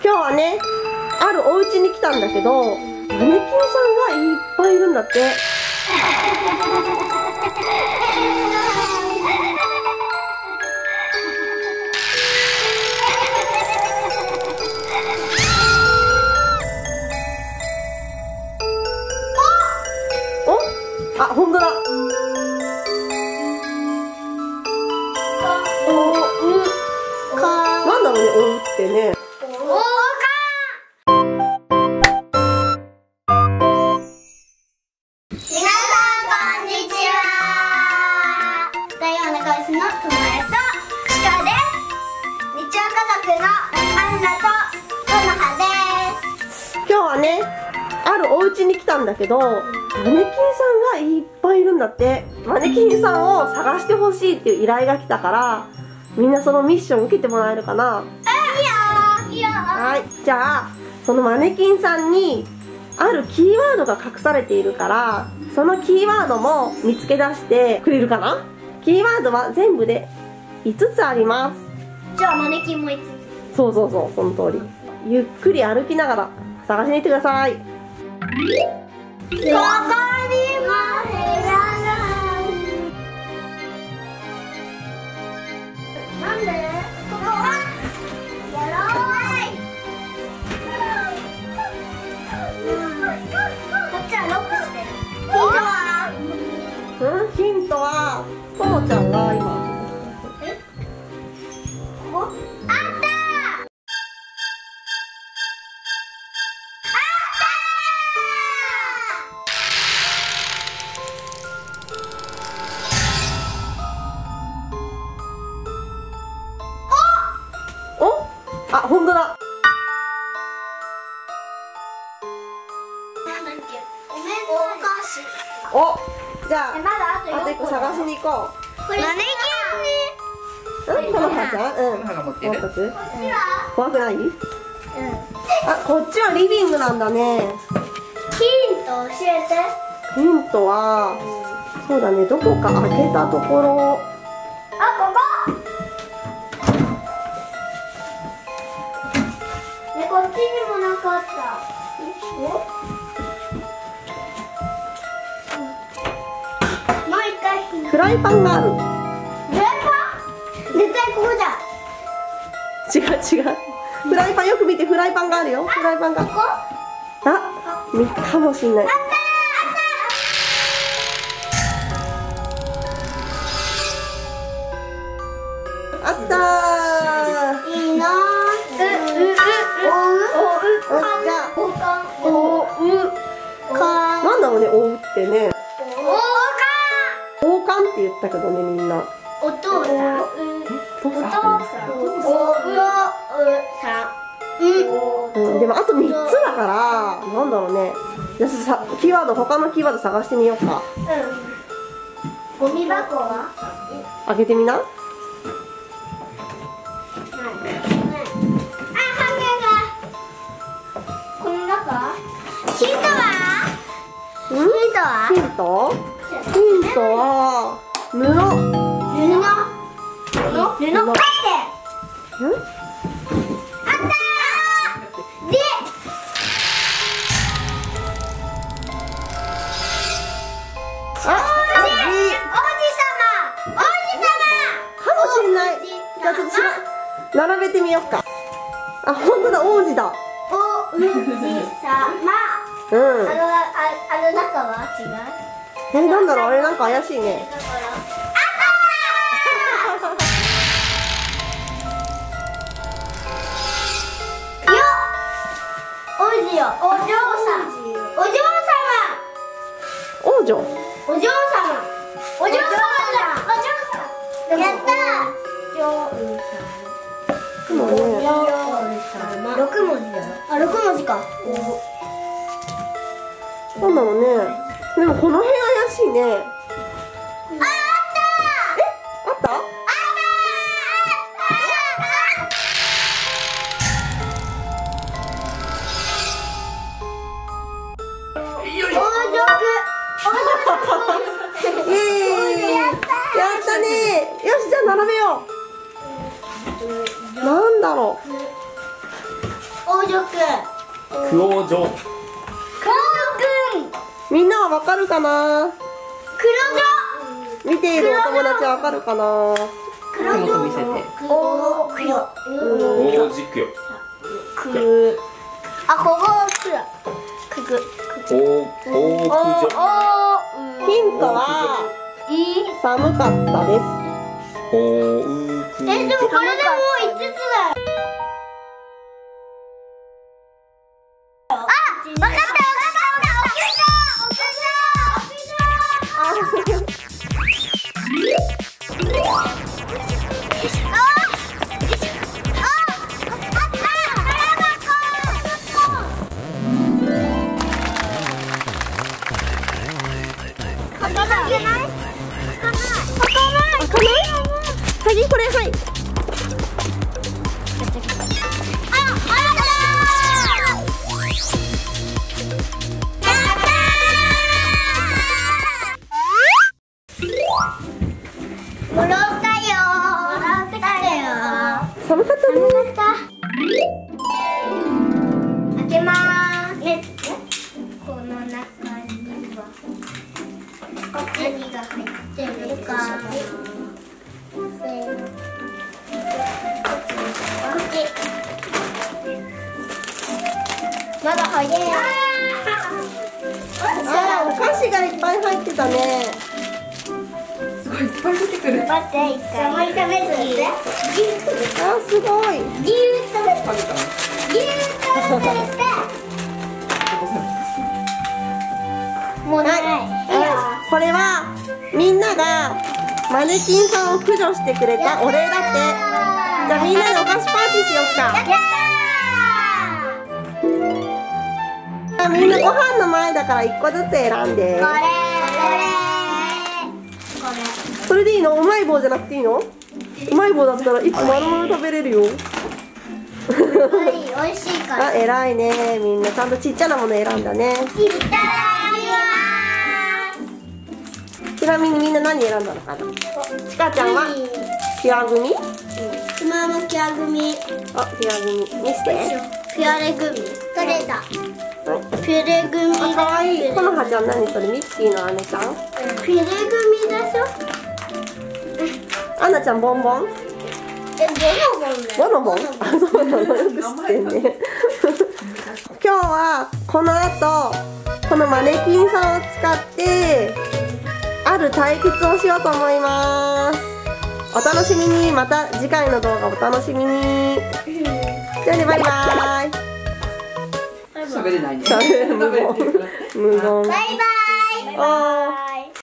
今日はね、あるお家に来たんだけど、マネキンさんがいっぱいいるんだって。お、あ、ほんとだ。なんだろうね、おうってね。今日はね、あるお家に来たんだけど、マネキンさんがいっぱいいるんだって。マネキンさんを探してほしいっていう依頼が来たから、みんなそのミッション受けてもらえるかな？いいよ。はい、じゃあそのマネキンさんにあるキーワードが隠されているから、そのキーワードも見つけ出してくれるかな？キーワードは全部で5つあります。 じゃあマネキンも5つ。 そうそうそう、その通り。ゆっくり歩きながら探しに行ってください。 ここにも部屋がある。なんで？ここはやろう。こっちはロックしてる。 ヒントはともちゃんが今。 ここ？あった。 あ、ほんとだ。 なんだっけ？お菓子。 お、じゃあまだあと1個探しに行こう。 これマネキンね。 このはちゃん、 このは持ってる。 こっちは？ 怖くない？あ、こっちはリビングなんだね。 ヒント教えて。 ヒントは、そうだね、どこか開けたところ。 あ、ここ。ね、こっちにもなかった。もう一回ヒント。 フライパンがある。 フライパン？絶対ここじゃ。 違う違う。フライパンよく見て、フライパンがあるよ。フライパンが。 ここ？ あ、見たかもしんない。あったー。 いいなー。じゃあ、なんだろうね、おうってね。王冠って言ったけどね、みんな。 お父さん。 お父さん。でもあと3つだから、なんだろうね。じゃあキーワード、他のキーワード探してみようか。 ゴミ箱は？ 開けてみな。 この中？ヒントは？ ヒント？ヒントは布。 布買って。あったー。で。 かもしんない。じゃあちょっと並べてみようか。あ、本当だ、王子だ。 王子様。あの中は違う？ なんだろう、あれなんか怪しいね。 王子よ。お嬢さん。お嬢様。 王女。 お嬢様。お嬢様だ。お嬢様。やったー。 でもね。 6文字だよ。あ、6文字か。 なんだろうね。でもこの辺怪しいね。あった？イエーイ！やったね。よし、じゃあ並べよう。なんだろう。 おクオジョ。 みんなはわかるかな？見ているお友達はわかるかな？ もっと見せて。 おー、 大軸よ。 あ、ここくぐ。 大九条。 ヒントは寒かったです。 大九条。 でもこれでもう5つだよ。あ、わかったわかった。 鍵これ、はい。 もらったよ。 寒かったね。 開けまーす。この中には何が入ってるか。まだ早い。 あー、お菓子がいっぱい入ってたね。 すごいいっぱい出てくる。 待って、一回。あまり食べずに。 あー、すごい。 牛食べて。牛食べて。もうない。 はい、これはみんながマネキンさんを駆除してくれたお礼だって。じゃあみんなでお菓子パーティーしよっか。みんなご飯の前だから1個ずつ選んで。それでいいの？うまい棒じゃなくていいの？うまい棒だったら1個丸々食べれるよ。 美味しいから。 あ、偉いね。みんなちゃんとちっちゃなもの選んだね。 いただきます。 ちなみにみんな何選んだのかな？ちかちゃんはピュアグミ？ つまむピュアグミ。 あ、ピュアグミ見して。 ピュアレグミ。どれだ？ピュレグミ。 あ、かわいい。このはちゃん何それ？ミッキーの姉ちゃん？ ピュレグミでしょ？ アンナちゃんボンボン？ボノボン？あ、そうなの、よく知ってんね。今日はこの後このマネキンさんを使ってある対決をしようと思います。お楽しみに。また次回の動画お楽しみに。じゃあね、バイバイ。 喋れないね。 無言。無言。 バイバイ。 あー。